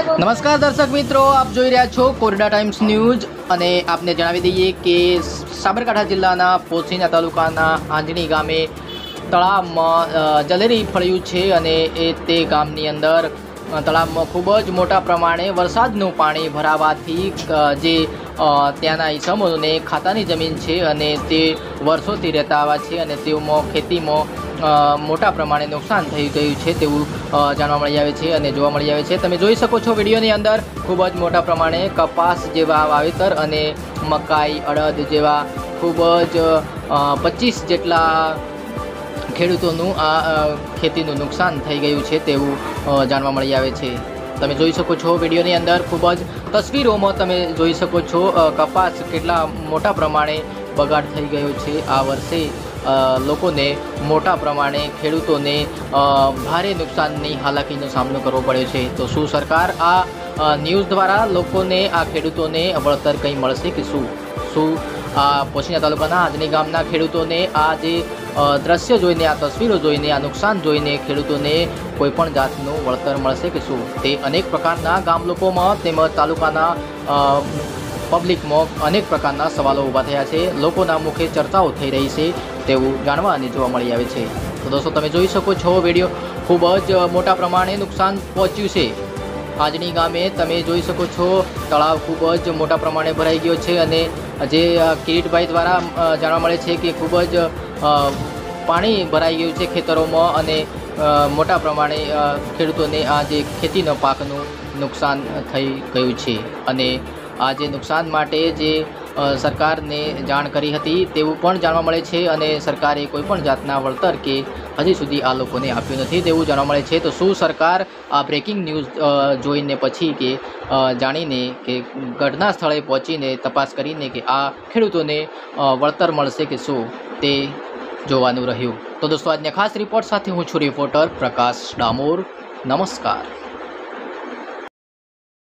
नमस्कार दर्शक मित्रों, आप જોઈ રહ્યા છો કોરડા ટાઈમ્સ ન્યૂઝ અને આપને જણાવી દઈએ કે સાબરકાંઠા જિલ્લાના પોશીના તાલુકાના આંજણી ગામે તળાવમાં જલેરી ફળ્યું છે અને તે ગામની અંદર તળાવમાં ખૂબ જ મોટા પ્રમાણે વરસાદનું પાણી ભરાવાથી જે ત્યાંના ઈસમોને ખાતાની જમીન છે અને તે વર્ષોથી રહેતા આવ્યા છે અને તેઓમાં ખેતીમાં મોટા પ્રમાણે નુકસાન થઈ ગયું છે તેવું જાણવા મળી આવે છે અને જોવા મળી આવે છે। તમે જોઈ શકો છો વિડીયોની અંદર ખૂબ જ મોટા પ્રમાણે કપાસ જેવા વાવેતર અને મકાઈ અડદ જેવા ખૂબ જ 25 જેટલા ખેડૂતોનું આ ખેતીનું નુકસાન થઈ ગયું છે તેવું જાણવા મળી આવે છે। તમે જોઈ શકો છો વિડીયોની અંદર ખૂબ જ તસવીરોમાં તમે જોઈ શકો છો કપાસ કેટલા મોટા પ્રમાણે બગાડ થઈ ગયો છે। આ વર્ષે લોકોને મોટા પ્રમાણે ખેડૂતોને ભારે નુકસાનની હાલાકીનો સામનો કરવો પડ્યો છે। તો શું સરકાર આ ન્યૂઝ દ્વારા લોકોને આ ખેડૂતોને વળતર કંઈ મળશે કે શું આ પોશીના તાલુકાના આંજણી ગામના ખેડૂતોને આ જે દ્રશ્ય જોઈને આ તસવીરો જોઈને આ નુકસાન જોઈને ખેડૂતોને કોઈપણ જાતનું વળતર મળશે કે શું તે અનેક પ્રકારના ગામ લોકોમાં તેમજ તાલુકાના પબ્લિકમાં અનેક પ્રકારના સવાલો ઊભા થયા છે। લોકોના મુખે ચર્ચાઓ થઈ રહી છે તેવું જાણવા અને જોવા મળી આવે છે। તો દોસ્તો તમે જોઈ શકો છો વિડીયો ખૂબ જ મોટા પ્રમાણે નુકસાન પહોંચ્યું છે આંજણી ગામે। તમે જોઈ શકો છો તળાવ ખૂબ જ મોટા પ્રમાણે ભરાઈ ગયો છે અને જે કિરીટભાઈ દ્વારા જાણવા મળે છે કે ખૂબ જ પાણી ભરાઈ ગયું છે ખેતરોમાં અને મોટા પ્રમાણે ખેડૂતોને આ જે ખેતીના પાકનું નુકસાન થઈ ગયું છે અને આ જે નુકસાન માટે જે સરકારને જાણ કરી હતી તેવું પણ જાણવા મળે છે અને સરકારે કોઈપણ જાતના વળતર કે હજી સુધી આ લોકોને આપ્યું નથી તેવું જાણવા મળે છે। તો શું સરકાર આ બ્રેકિંગ ન્યૂઝ જોઈને પછી કે જાણીને કે ઘટના સ્થળે પહોંચીને તપાસ કરીને કે આ ખેડૂતોને વળતર મળશે કે શું તે જોવાનું રહ્યું। તો દોસ્તો આજના ખાસ રિપોર્ટ સાથે હું છું રિપોર્ટર પ્રકાશ ડામોર। નમસ્કાર।